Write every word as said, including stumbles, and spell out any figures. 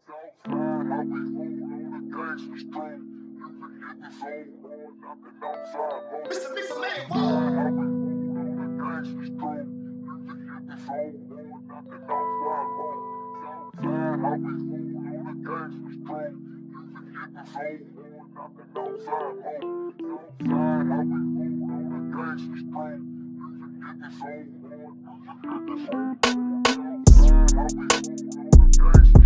Southside, how we roll on the gangster street. You can hit the soul hard, knocking outside low. Mister Mister Man, Southside, how we roll on the gangster street. You can hit the soul hard, knocking outside low. Southside, how we roll on the gangster street. You can hit the soul hard, knocking outside low. Southside, how we roll on the gangster street. You can hit the soul hard, you can hit the soul hard. Southside, how we roll on the gangster street.